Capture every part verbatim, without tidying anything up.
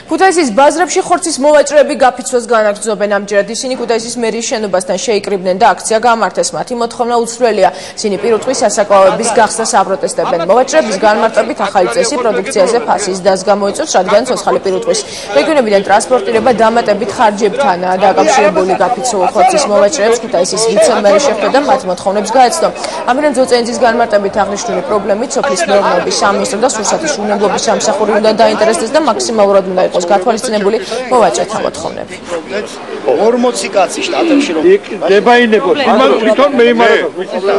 ქუთაისის ბაზრებში ხორცის მოვაჭრეები გაფიცვას განაგრძობენ. ამჯერად ისინი ქუთაისის მერიის შენობასთან შეიკრიბნენ და აქცია გამართეს. მათი მოთხოვნა უცვლელია. ისინი პირუტყვის სასაკლაოების გახსნას აპროტესტებენ. მოვაჭრეების განმარტებით ახალი წესი პროდუქციაზე ფასის დასს გამოიწვევს, რადგან ცოცხალი პირუტყვის რეგიონებიდან ტრანსპორტირება დამატებით ხარჯებთანაა დაკავშირებული. გაფიცვულ ხორცის მოვაჭრეებს ქუთაისის ვიცე-მერი შეხვდა და მათ მოთხოვნებს გაეცნო. ამიტომ ძოწენძის განმარტებით აღნიშნული პრობლემით სოფლის მეურნეობის სამინისტრო და სურსათის უნებლობის სამსახური უნდა დაინტერესდეს და მაქსიმალურად უნდა იყოს გათვალისწინებული მოვაჭრეთა მოთხოვნები. ორმოცი კაცი შტატებში რომ დებაინებო, იმან თვითონ მეიმარება.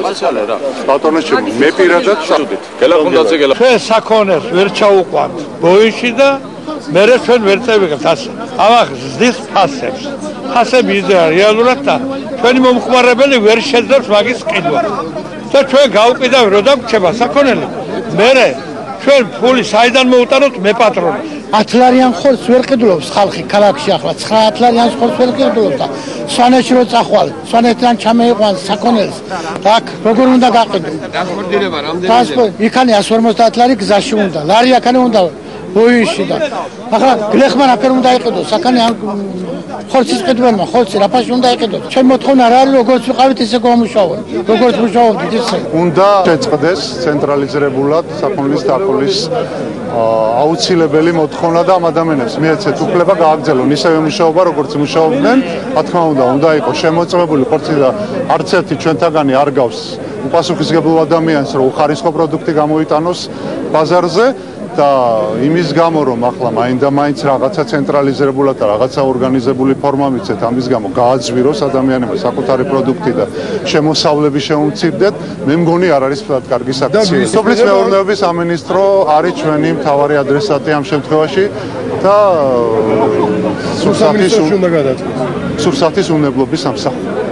ბატონო, მე პირადად შევდით. გელახუნდაძე გელა. ჩვენ საქონელს ვერ ჩაუყვანთ ბოიში და მერე ჩვენ ვერ წევიღებთ ასე. ამახ ზის ფასებს. ფასები იზრდება რეალურად და ჩვენი მომხმარებელი ვერ შეძლებს მაგის ყიდვა. და ჩვენ გავყიდავ რო დაგვრჩება საქონელი. მერე ჩვენ ფული საიდან მოვუტანოთ მე პატრონი. ათლარიან ხორცს ვერ ყიდულობს ხალხი ქალაქში ახლა ცხრაათლარიან ხორცს ვერ ყიდულობს და სვანეთში რო წახვალ სვანეთიდან ჩამეიყვანს საქონელს აქ როგორ უნდა გაყიდო ტრანსპორტირება რამდენი იქანი εκατს ორმოცდაათ ლარი გზაში უნდა ლარი აქანი უნდა ბოიში და ახლა გლეხმა რაფერ უნდა იყიდო საქონელი ხორცის ყიდველმა ხორცი რაფაში უნდა იყიდო ჩვენ მოთხოვნა რა არის როგორც ვიყავით ისე გამომუშავოთ როგორც მუშაობდით ისე უნდა შეწყდეს ცენტრალიზებულად საქონლის დაკოლის აუცილებელი მოთხოვნა და ამ ადამიანებს მიეცეთ უფლება გააგრძელონ ისევე მუშაობა როგორც მუშაობდნენ. რა თქმა უნდა, უნდა იყოს შემოწმებული ხორცი და არც ერთი ჩვენთაგანი არ გავს უპასუხისმგებლო ადამიანს, რომ უხარისხო პროდუქტი გამოიტანოს ბაზარზე და იმის გამო რომ ახლა მაინდა მაინც რაღაცა ცენტრალიზებულად და რაღაცა ორგანიზებული ფორმა მიცეთ, ამის გამო გააძვიროს ადამიანებმა საკუთარი პროდუქტი და შემოსავლები შეუმცირდეთ, მე მგონი არ არის ფლად კარგი საკითხი. სოფლის მეურნეობის სამინისტრო არის ჩვენი მთავარი ადრესატი ამ შემთხვევაში და სურსათის უნდა გადაწყვეტოს. სურსათის უნებლობის სამსახური.